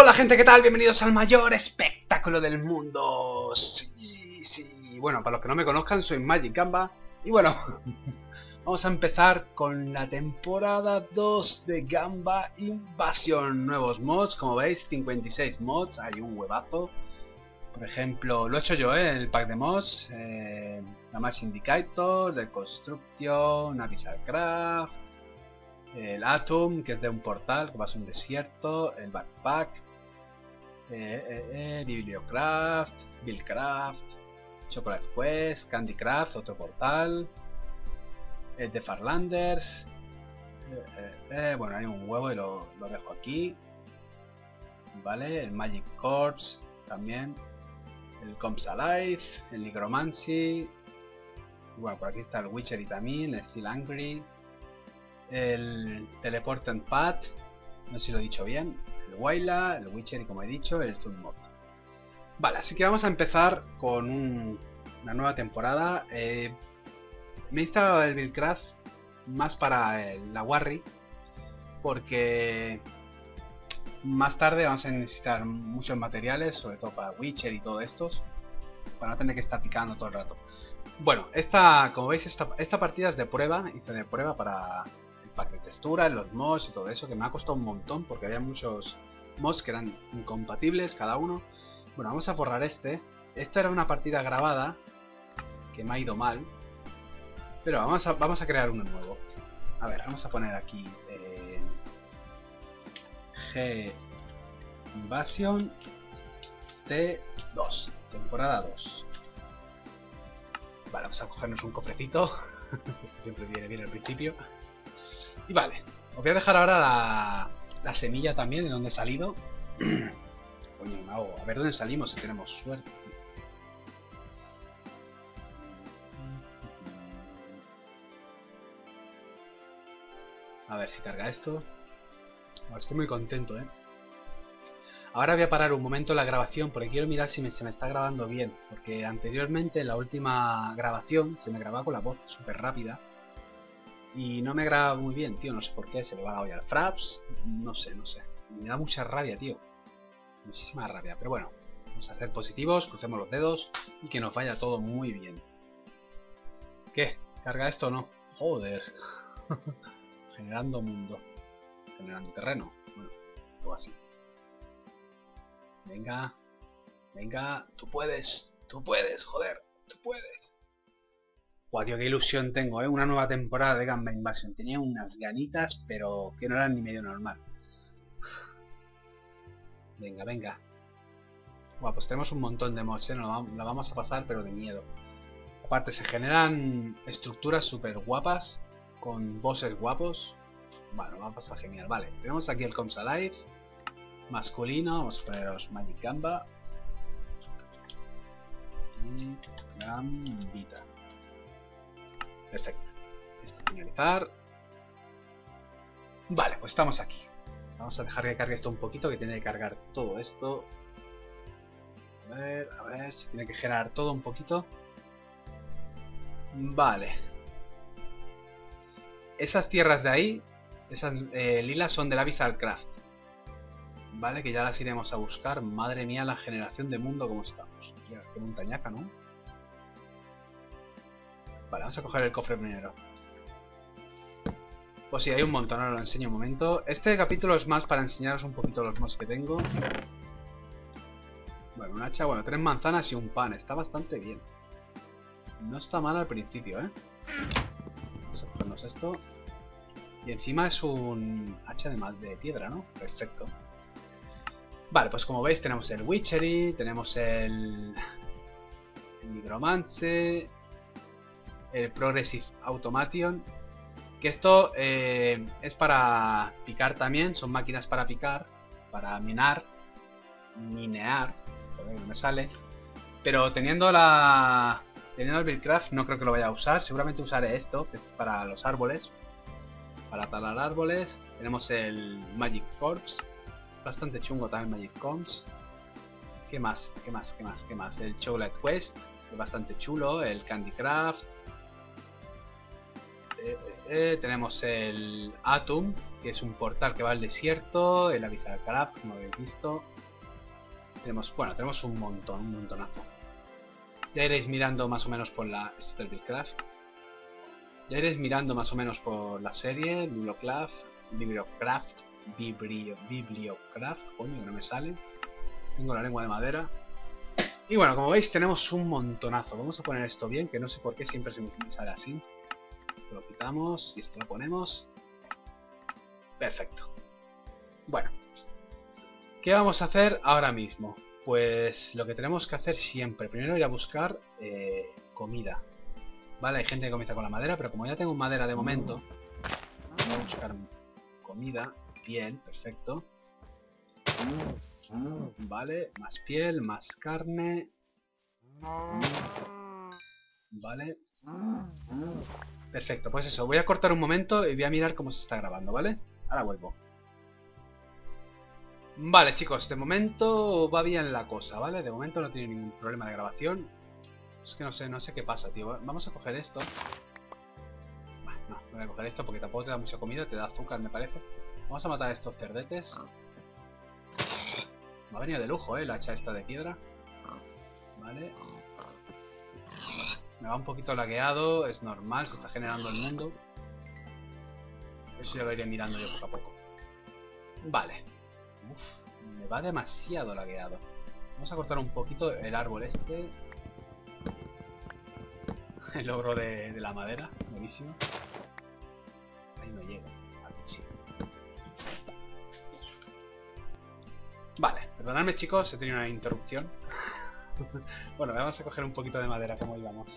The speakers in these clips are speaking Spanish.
Hola gente, ¿qué tal? Bienvenidos al mayor espectáculo del mundo. Sí. Bueno, para los que no me conozcan, soy Magic Gamba. Y bueno, vamos a empezar con la temporada 2 de Gamba Invasion. Nuevos mods, como veis, 56 mods, hay un huevazo. Por ejemplo, lo he hecho yo, el pack de mods. La Match Indicator, de Construction, Abyssal Craft. El Atom, que es de un portal que va a ser un desierto, el Backpack, Bibliocraft, Buildcraft, Chocolate Quest, Candycraft, otro portal, el de Farlanders, bueno, hay un huevo y lo dejo aquí, vale, el Magic Corps también, el Comes Alive, el Necromancy, y bueno, por aquí está el Witchery también, el Still Angry, el Teleport and Path, no sé si lo he dicho bien, el Waila, el Witchery como he dicho, el Mod. Vale, así que vamos a empezar con una nueva temporada. Me he instalado el Buildcraft más para la Warry, porque más tarde vamos a necesitar muchos materiales, sobre todo para Witcher y todo estos, para no tener que estar picando todo el rato. Bueno, como veis, esta partida es de prueba, hice de prueba para pack de textura, los mods y todo eso, que me ha costado un montón porque había muchos mods que eran incompatibles cada uno. Bueno, vamos a borrar este. Esta era una partida grabada que me ha ido mal, pero vamos a crear uno nuevo. A ver, vamos a poner aquí G Invasion T2, temporada 2. Vale, vamos a cogernos un cofrecito, siempre viene bien al principio. Y vale, os voy a dejar ahora la semilla también de donde he salido. Coño, me ahogo. A ver dónde salimos si tenemos suerte. A ver si carga esto. Bueno, estoy muy contento, ¿eh? Ahora voy a parar un momento la grabación porque quiero mirar si se me está grabando bien. Porque anteriormente, en la última grabación, se me grababa con la voz súper rápida. Y no me graba muy bien, tío, no sé por qué, se le va la olla al Fraps, no sé. Me da mucha rabia, tío. Muchísima rabia, pero bueno. Vamos a ser positivos, crucemos los dedos y que nos vaya todo muy bien. ¿Qué? ¿Carga esto o no? Joder. Generando mundo. Generando terreno. Bueno, algo así. Venga. Venga, tú puedes, joder, tú puedes. Guau, tío, qué ilusión tengo, ¿eh? Una nueva temporada de Gamba Invasion. Tenía unas ganitas, pero que no eran ni medio normal. Venga, venga. Guau, pues tenemos un montón de mods, ¿eh? La vamos a pasar, pero de miedo. Aparte, se generan estructuras súper guapas, con bosses guapos. Bueno, va a pasar genial. Vale, tenemos aquí el Comes Alive, masculino. Vamos a poneros Magic Gamba. Y Gambita. Perfecto. Esto finalizar. Vale, pues estamos aquí. Vamos a dejar que cargue esto un poquito, que tiene que cargar todo esto. A ver, se tiene que generar todo un poquito. Vale. Esas tierras de ahí, esas lilas son del Abyssal Craft. Vale, que ya las iremos a buscar. Madre mía, la generación de mundo como estamos. Ya, qué montañaca, ¿no? Vale, vamos a coger el cofre primero. Pues sí, hay un montón, ahora lo enseño un momento. Este capítulo es más para enseñaros un poquito los mods que tengo. Bueno, un hacha, bueno, 3 manzanas y un pan. Está bastante bien. No está mal al principio, ¿eh? Vamos a cogernos esto. Y encima es un hacha de piedra, ¿no? Perfecto. Vale, pues como veis tenemos el Witchery, tenemos el Necromancy, el Progressive Automation, que esto es para picar también, son máquinas para picar, para minear, joder, no me sale, pero teniendo el Buildcraft no creo que lo vaya a usar, seguramente usaré esto, que es para los árboles, para talar árboles. Tenemos el Magic Corps, bastante chungo también Magic Corps. ¿Qué más? El Chocolate Quest, que es bastante chulo, el Candycraft. Tenemos el Atom, que es un portal que va al desierto, el Abyssal Craft, como habéis visto. tenemos un montonazo. Ya iréis mirando más o menos por la... Esto es el Buildcraft. Ya iréis mirando más o menos por la serie, Bibliocraft, coño, que no me sale. Tengo la lengua de madera. Y bueno, como veis tenemos un montonazo. Vamos a poner esto bien, que no sé por qué siempre se me sale así. Lo quitamos y esto lo ponemos. Perfecto. Bueno. ¿Qué vamos a hacer ahora mismo? Pues lo que tenemos que hacer siempre. Primero ir a buscar comida. Vale, hay gente que comienza con la madera, pero como ya tengo madera de momento, voy a buscar comida, piel, perfecto. Vale, más piel, más carne. Vale. Perfecto, pues eso, voy a cortar un momento y voy a mirar cómo se está grabando, ¿vale? Ahora vuelvo. Vale, chicos, de momento va bien la cosa, ¿vale? De momento no tiene ningún problema de grabación. Es que no sé qué pasa, tío. Vamos a coger esto. No voy a coger esto porque tampoco te da mucha comida, te da azúcar, me parece. Vamos a matar a estos cerdetes. Me ha venido de lujo, la hacha esta de piedra. Vale. Me va un poquito lagueado, es normal, se está generando el mundo. Eso ya lo iré mirando yo poco a poco. Vale. Uf, me va demasiado lagueado. Vamos a cortar un poquito el árbol este. El ogro de la madera, buenísimo. Ahí no llega. Sí. Vale, perdonadme chicos, he tenido una interrupción. Bueno, vamos a coger un poquito de madera, como íbamos.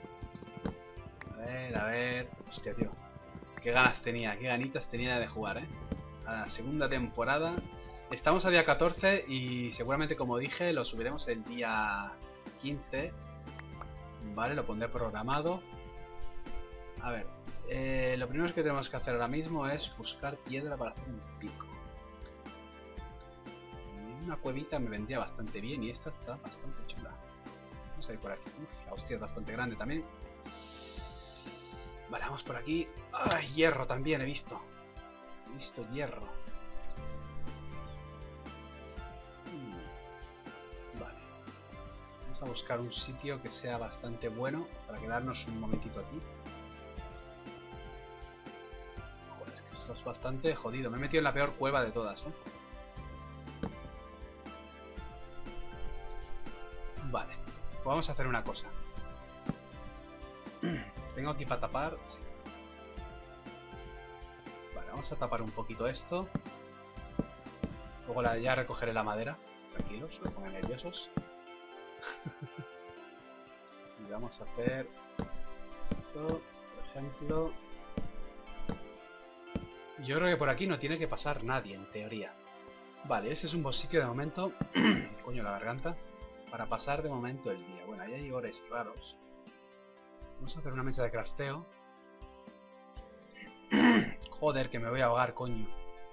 A ver... Hostia, tío. Qué ganas tenía, qué ganitas tenía de jugar, a la segunda temporada. Estamos a día 14 y seguramente, como dije, lo subiremos el día 15. Vale, lo pondré programado. A ver, lo primero que tenemos que hacer ahora mismo es buscar piedra para hacer un pico. Una cuevita me vendría bastante bien y esta está bastante chula. Vamos a ir por aquí. Uf, la hostia es bastante grande también. Vale, vamos por aquí. ¡Ay, hierro también he visto! He visto hierro. Vale. Vamos a buscar un sitio que sea bastante bueno para quedarnos un momentito aquí. Joder, es que esto es bastante jodido. Me he metido en la peor cueva de todas, Vale, pues vamos a hacer una cosa. Tengo aquí para tapar. Sí. Vale, vamos a tapar un poquito esto. Luego ya recogeré la madera. Tranquilos, no se pongan nerviosos. Y vamos a hacer esto, por ejemplo. Yo creo que por aquí no tiene que pasar nadie, en teoría. Vale, ese es un buen sitio de momento. Coño, la garganta. Para pasar de momento el día. Bueno, ahí hay ores raros. Vamos a hacer una mesa de crafteo. Joder, que me voy a ahogar, coño.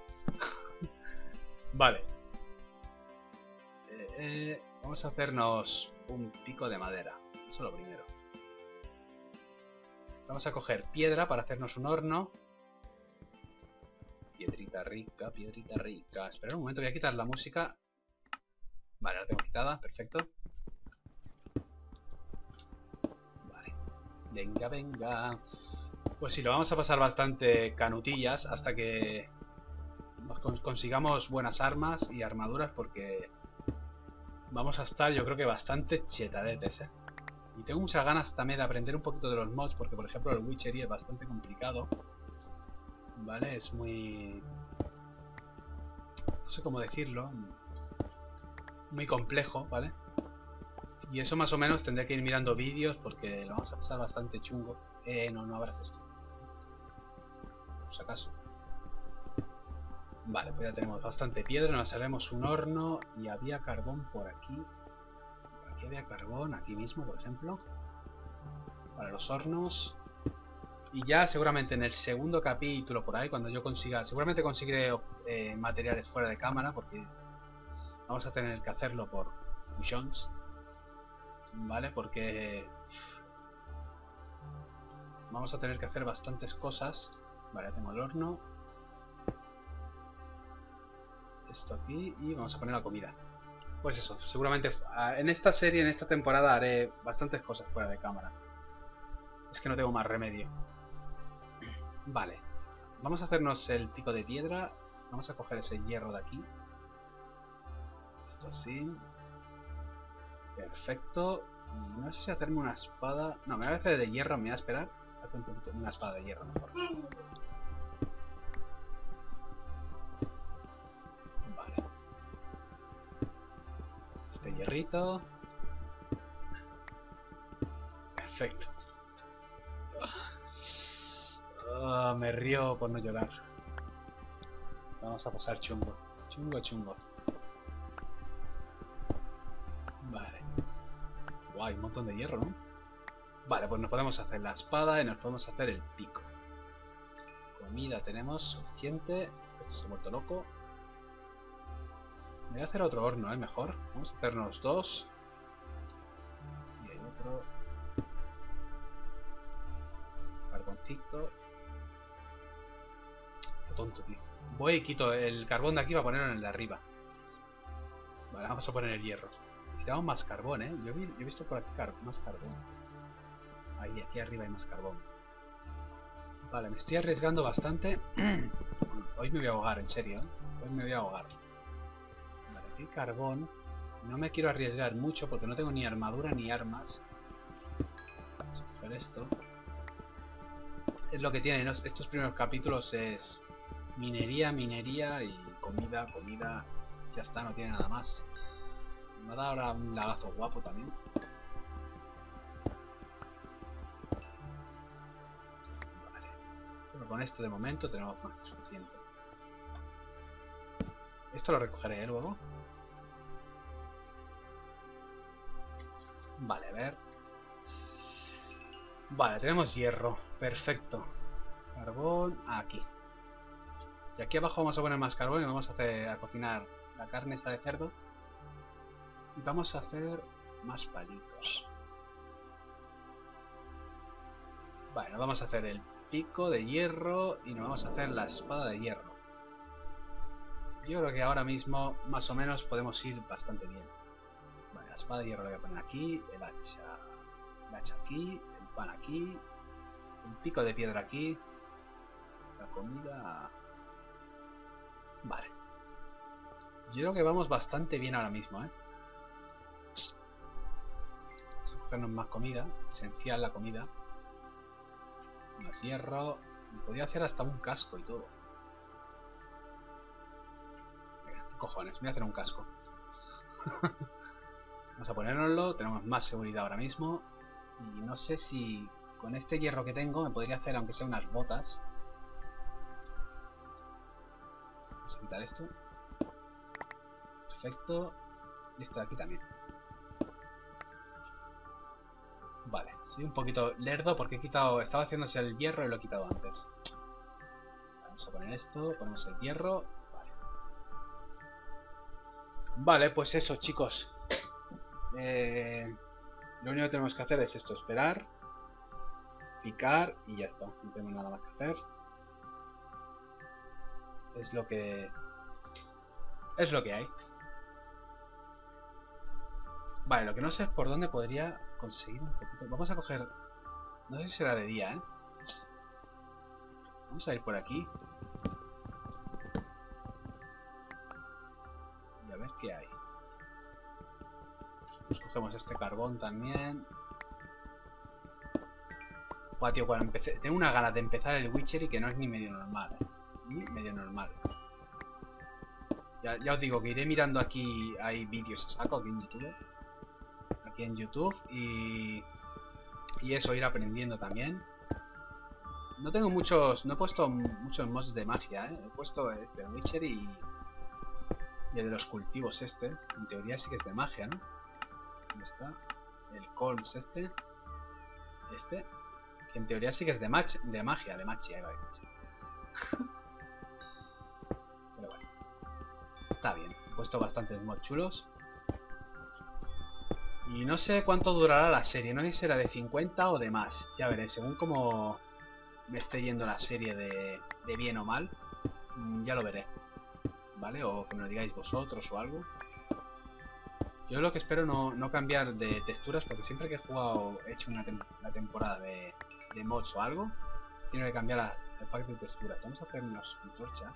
Vale. Vamos a hacernos un pico de madera. Eso es lo primero. Vamos a coger piedra para hacernos un horno. Piedrita rica, piedrita rica. Espera un momento, voy a quitar la música. Vale, la tengo quitada, perfecto. Vale. Venga, venga. Pues sí, lo vamos a pasar bastante canutillas hasta que consigamos buenas armas y armaduras, porque vamos a estar, yo creo que bastante chetadetes, Y tengo muchas ganas también de aprender un poquito de los mods, porque por ejemplo el Witchery es bastante complicado. Vale, es muy... no sé cómo decirlo. Muy complejo, ¿vale? Y eso más o menos tendré que ir mirando vídeos porque lo vamos a pasar bastante chungo. No abras esto. Por si acaso. Vale, pues ya tenemos bastante piedra, nos haremos un horno y había carbón por aquí. Por aquí había carbón, aquí mismo, por ejemplo. Para los hornos. Y ya seguramente en el segundo capítulo por ahí, cuando yo consiga... seguramente conseguiré materiales fuera de cámara porque... vamos a tener que hacerlo por missions, ¿vale? Porque vamos a tener que hacer bastantes cosas. Vale, ya tengo el horno. Esto aquí y vamos a poner la comida. Pues eso, seguramente en esta serie, en esta temporada haré bastantes cosas fuera de cámara. Es que no tengo más remedio. Vale, vamos a hacernos el pico de piedra. Vamos a coger ese hierro de aquí. Esto así. Perfecto. Y no sé si hacerme una espada. No, me voy a hacer de hierro, me voy a esperar. Hacer una espada de hierro mejor. Vale. Este hierrito. Perfecto. Me río por no llorar. Vamos a pasar chungo. Chungo. Vale. Guay, un montón de hierro, ¿no? Vale, pues nos podemos hacer la espada y nos podemos hacer el pico. Comida tenemos suficiente. Esto se ha vuelto loco. Me voy a hacer otro horno, mejor. Vamos a hacernos dos. Y hay otro. Carboncito. Qué tonto, tío. Voy y quito el carbón de aquí para ponerlo en el de arriba. Vale, vamos a poner el hierro. Necesitamos más carbón, ¿eh? Yo he visto por aquí más carbón. Ahí, aquí arriba hay más carbón. Vale, me estoy arriesgando bastante. Hoy me voy a ahogar, en serio, ¿eh? Hoy me voy a ahogar. Vale, aquí hay carbón. No me quiero arriesgar mucho porque no tengo ni armadura ni armas. Vamos a coger esto. Es lo que tienen estos primeros capítulos, es minería y comida. Ya está, no tiene nada más. Me da ahora un lagazo guapo también. Vale. Pero con esto de momento tenemos más que suficiente. Esto lo recogeré luego. Vale, a ver. Vale, tenemos hierro. Perfecto. Carbón aquí. Y aquí abajo vamos a poner más carbón y vamos a cocinar la carne esta de cerdo. Y vamos a hacer más palitos. Vale, nos vamos a hacer el pico de hierro y nos vamos a hacer la espada de hierro. Yo creo que ahora mismo más o menos podemos ir bastante bien. Vale, la espada de hierro la voy a poner aquí, el hacha aquí, el pan aquí, el pico de piedra aquí, la comida... Vale. Yo creo que vamos bastante bien ahora mismo, ¿eh? Vamos a cogernos más comida, esencial la comida. Más hierro. Me podría hacer hasta un casco y todo. Venga, ¿qué cojones? Me voy a hacer un casco. Vamos a ponérnoslo, tenemos más seguridad ahora mismo. Y no sé si con este hierro que tengo me podría hacer aunque sea unas botas. Vamos a quitar esto. Perfecto. Y esto de aquí también. Vale, soy un poquito lerdo porque he quitado... Estaba haciéndose el hierro y lo he quitado antes. Vamos a poner esto, ponemos el hierro. Vale. Vale, pues eso, chicos. Lo único que tenemos que hacer es esto, esperar, picar y ya está. No tenemos nada más que hacer. Es lo que hay. Vale, lo que no sé es por dónde podría conseguir un poquito. Vamos a coger... No sé si será de día, ¿eh? Vamos a ir por aquí. Y a ver qué hay. Nos cogemos este carbón también. Buah, tío, cuando empecé... Tengo una gana de empezar el Witcher y que no es ni medio normal, ¿eh? Ni medio normal. Ya os digo que iré mirando aquí... Hay vídeos a saco aquí en YouTube. Y eso, ir aprendiendo también. No tengo muchos... No he puesto muchos mods de magia, ¿eh? He puesto este, el Witcher y el de los cultivos este. En teoría sí que es de magia, ¿no? ¿Dónde está? El Colms este. Que en teoría sí que es de magia, ahí va. Pero bueno. Está bien. He puesto bastantes mods chulos. Y no sé cuánto durará la serie. No sé si será de 50 o de más. Ya veré, según como me esté yendo la serie de bien o mal. Ya lo veré. ¿Vale? O que me lo digáis vosotros o algo. Yo lo que espero no cambiar de texturas, porque siempre que he jugado, he hecho una temporada de mods o algo, tiene que cambiar el pack de texturas. Vamos a hacer unas antorchas.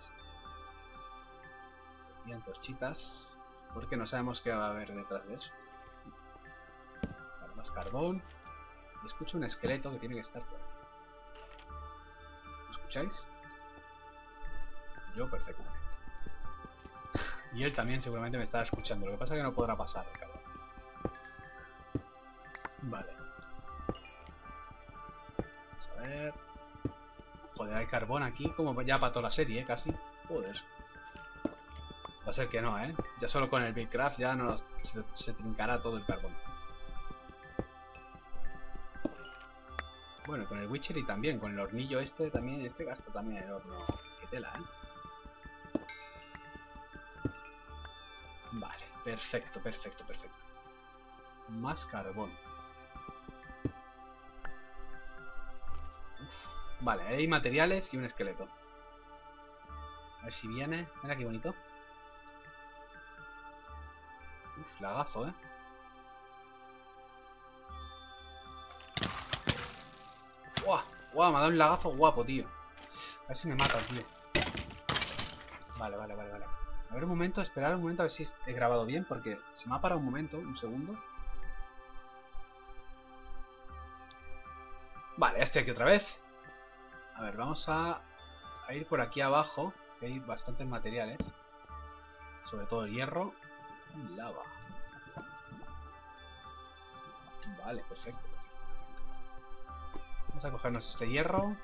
Y antorchitas, porque no sabemos qué va a haber detrás de eso. Vale, más carbón. Y escucho un esqueleto que tiene que estar por aquí. ¿Lo escucháis? Yo perfectamente. Y él también seguramente me está escuchando. Lo que pasa es que no podrá pasar, cabrón. Vale. Vamos a ver. Joder, hay carbón aquí como ya para toda la serie, casi. Joder. Va a ser que no, ¿eh? Ya solo con el Buildcraft ya no se trincará todo el carbón. Bueno, con el Witchery también, con el hornillo este también, este gasta también el horno. Qué tela, ¿eh? Vale, perfecto, perfecto, perfecto. Más carbón. Uf. Vale, hay materiales y un esqueleto. A ver si viene. Mira qué bonito. Uf, lagazo, ¿eh? ¡Guau! ¡Guau! Me ha dado un lagazo guapo, tío. A ver si me mata, tío. Vale, vale, vale, vale. A ver un momento, esperar un momento a ver si he grabado bien, porque se me ha parado un momento, un segundo. Vale, ya estoy aquí otra vez. A ver, vamos a ir por aquí abajo, que hay bastantes materiales. Sobre todo hierro y lava. Vale, perfecto. Vamos a cogernos este hierro.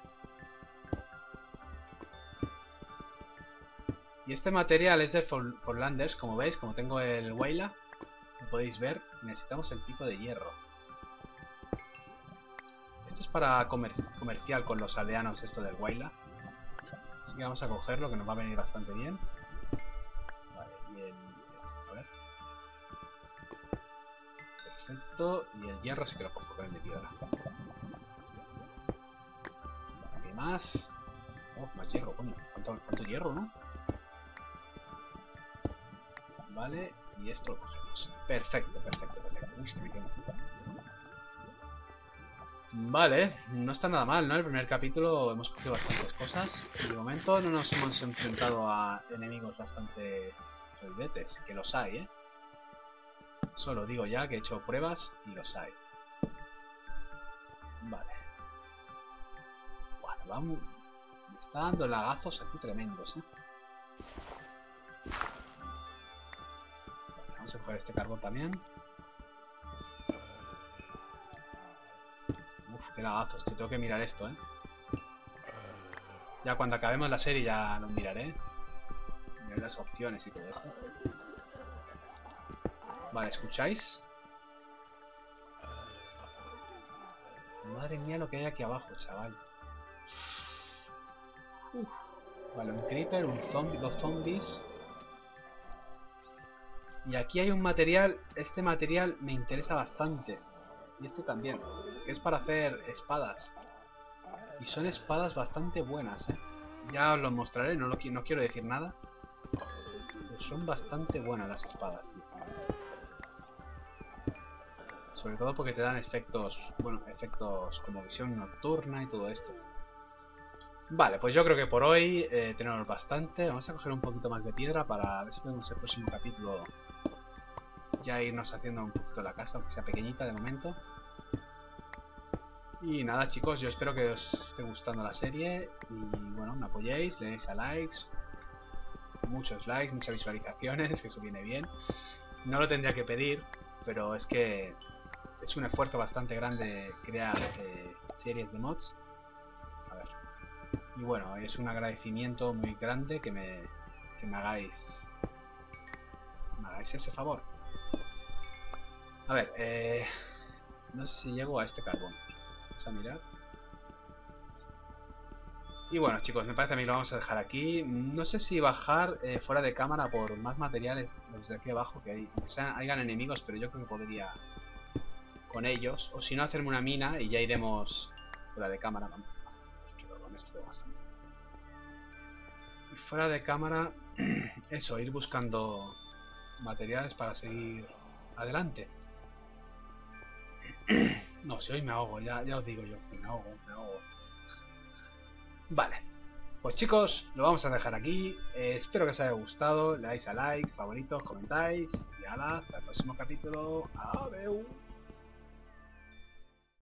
Y este material es de Forlanders, como veis, como tengo el Wayla, lo podéis ver, necesitamos el tipo de hierro. Esto es para comercial con los aldeanos, esto del Wayla. Así que vamos a cogerlo, que nos va a venir bastante bien. Vale, bien. A ver. Perfecto. Y el hierro sí que lo cojo con el de piedra. ¿Qué más? Oh, más hierro, coño. ¿Cuánto hierro, no? Vale, y esto lo cogemos. Perfecto, perfecto, perfecto. Uy, me quemo. Vale, no está nada mal, ¿no? El primer capítulo hemos cogido bastantes cosas. Y de momento no nos hemos enfrentado a enemigos bastante solvetes, que los hay, ¿eh? Solo digo ya que he hecho pruebas y los hay. Vale. Bueno, vamos. Me está dando lagazos aquí tremendos, ¿eh? Vale, vamos a coger este carbón también. Uf, qué lagazos, tío. Tengo que mirar esto, ¿eh? Ya cuando acabemos la serie ya lo miraré. Miraré las opciones y todo esto. Vale, ¿escucháis? Madre mía lo que hay aquí abajo, chaval. Uf. Vale, un creeper, un zombie, dos zombies. Y aquí hay un material, este material me interesa bastante. Y este también, que es para hacer espadas. Y son espadas bastante buenas, ¿eh? Ya os lo mostraré, no quiero decir nada. Pero son bastante buenas las espadas, tío. Sobre todo porque te dan efectos, bueno, efectos como visión nocturna y todo esto. Vale, pues yo creo que por hoy tenemos bastante. Vamos a coger un poquito más de piedra para ver si podemos el próximo capítulo ya irnos haciendo un poquito la casa, aunque sea pequeñita de momento. Y nada, chicos, yo espero que os esté gustando la serie y bueno, me apoyéis, le deis a likes, muchos likes, muchas visualizaciones, que eso viene bien. No lo tendría que pedir, pero es que es un esfuerzo bastante grande crear series de mods. A ver. Y bueno, es un agradecimiento muy grande que me hagáis ese favor. A ver, no sé si llego a este carbón. Vamos a mirar. Y bueno, chicos, me parece a mí lo vamos a dejar aquí. No sé si bajar fuera de cámara por más materiales desde aquí abajo que hay. O sea, hayan enemigos, pero yo creo que podría con ellos. O si no, hacerme una mina y ya iremos fuera de cámara. Vamos. Con esto de bastante. Y fuera de cámara, eso, ir buscando materiales para seguir adelante. No, si hoy me ahogo, ya os digo yo, que me ahogo. Vale, pues chicos, lo vamos a dejar aquí. Espero que os haya gustado, le dais a like, favoritos, comentáis y hasta el próximo capítulo. Adeu.